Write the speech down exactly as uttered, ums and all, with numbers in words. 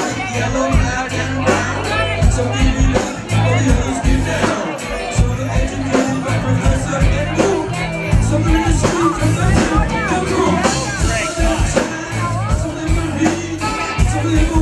yellow, black, and brown. So give it up, all the others get down. So the educated by Professor and you. So in the street, Professor, come on. So they can read, so they can